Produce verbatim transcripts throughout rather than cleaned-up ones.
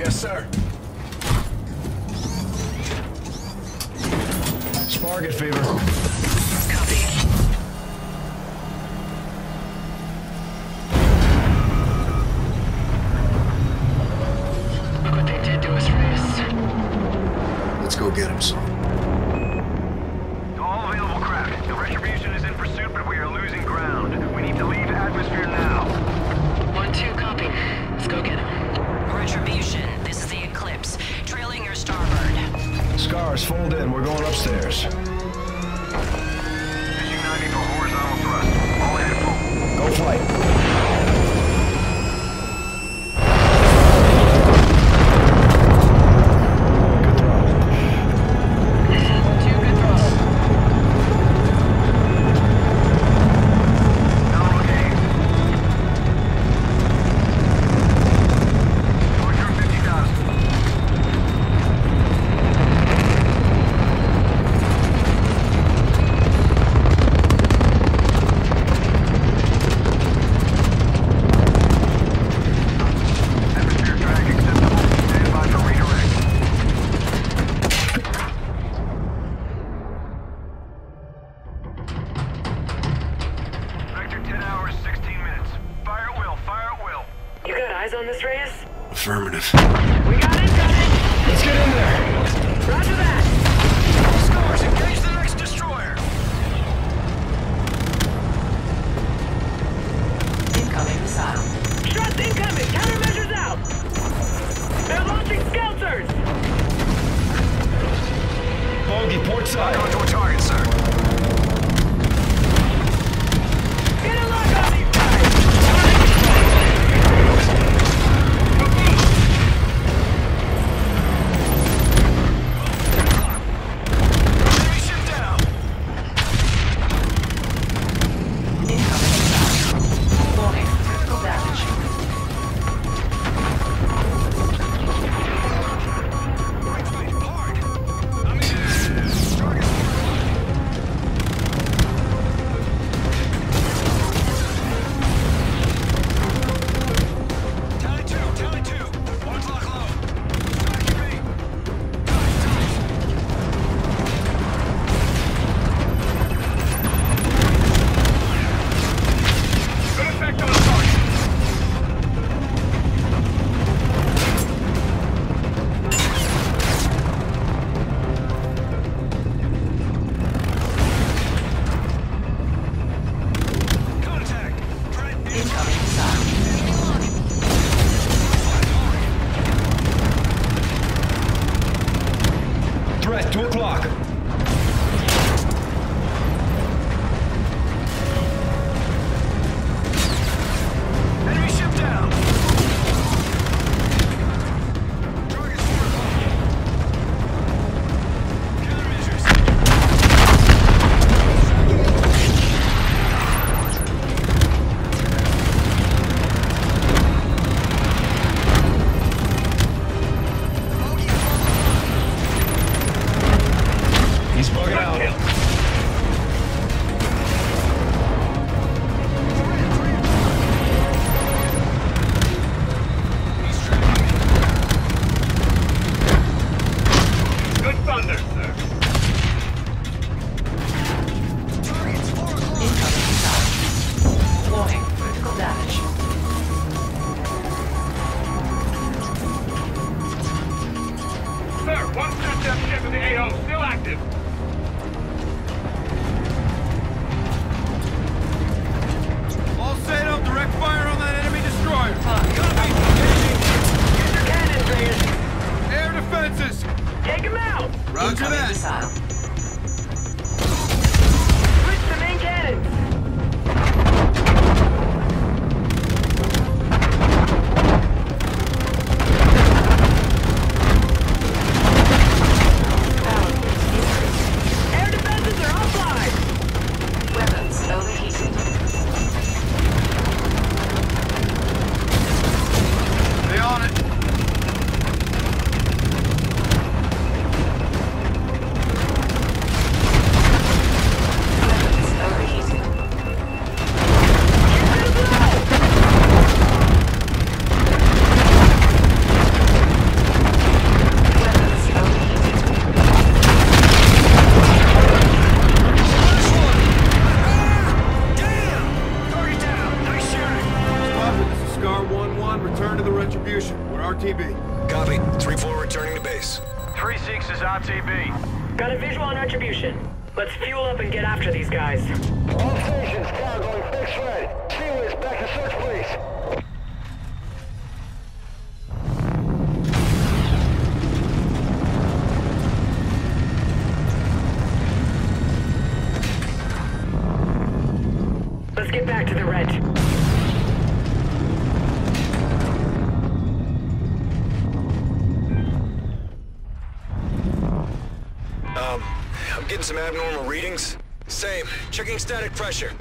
Yes, sir. Spark it, Fever. Copy. Look what they did to us, Reyes. Let's go get him, son. To all available craft, the Retribution is in pursuit, but we are losing ground. We need to leave atmosphere now. One, two, copy. Let's go get him. Retribution, this is the Eclipse. Trailing your starboard. Scars, fold in. We're going upstairs. Fishing ninety for horizontal thrust. All ahead full. Go flight. Good throttle. Two, good throttle. Nominal gain. two hundred fifty thousand. Atmosphere drag acceptable. Stand by for redirect. Vector ten hours, sixteen minutes. Fire at will, fire at will. You got eyes on this, Reyes? Affirmative. We got it, got it! Let's get in there. Roger that! Scores, engage the next destroyer. Incoming missile. Shots incoming! Countermeasures out! They're launching skelters! Bogey, port side. Go to a target, sir. Get a lock on these guys! to get after these guys. All stations, tower going fixed red. Seaways, back to search, please. Let's get back to the red. Um, I'm getting some abnormal readings. Same. Checking static pressure.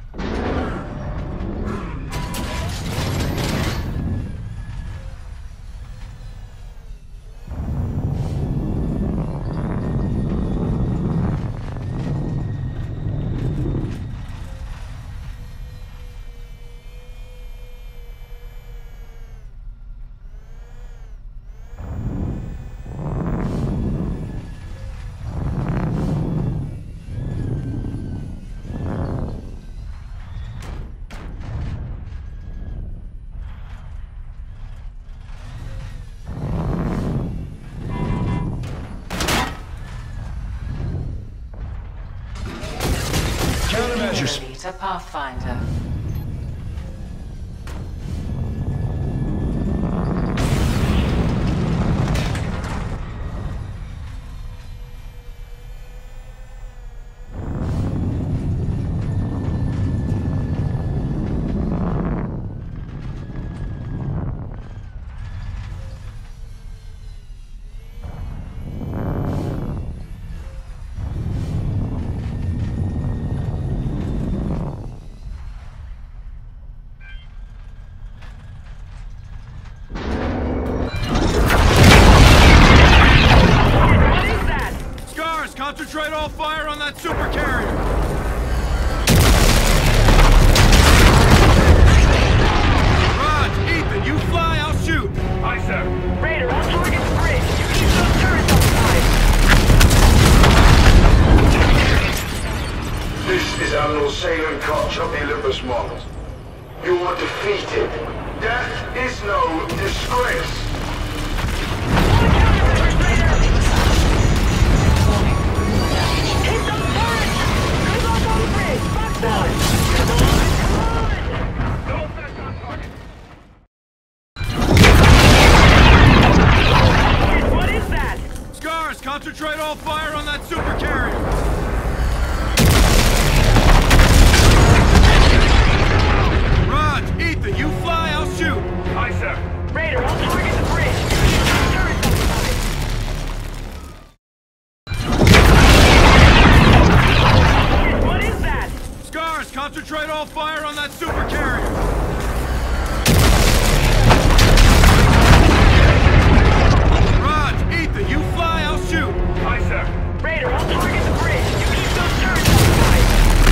Countermeasures. Ready to Pathfinder. Concentrate all fire on that super carrier! Raj, Ethan, you fly, I'll shoot! Aye, sir. Raider, I'll target the bridge. You keep those turrets outside. This is Admiral Salem Koch of the Olympus models. You are defeated. Death is no disgrace. Hit those turrets! Good luck on the bridge! Fuck them! Come on, come on! Don't back on target. What is that? Scars, concentrate all fire on that super carrier! Raj, Ethan, you fly, I'll shoot! Aye, sir. Raider, I'll target the bridge. You keep those turrets outside. What is that? Scars, concentrate all fire on that super carrier! Raj, Ethan, you fly, I'll shoot! Aye, sir. Raider, I'll target the bridge. You keep those turrets outside.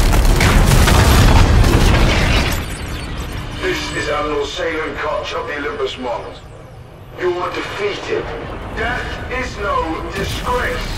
This is Admiral Salem Koch of the Olympus models. You are defeated. Death is no disgrace.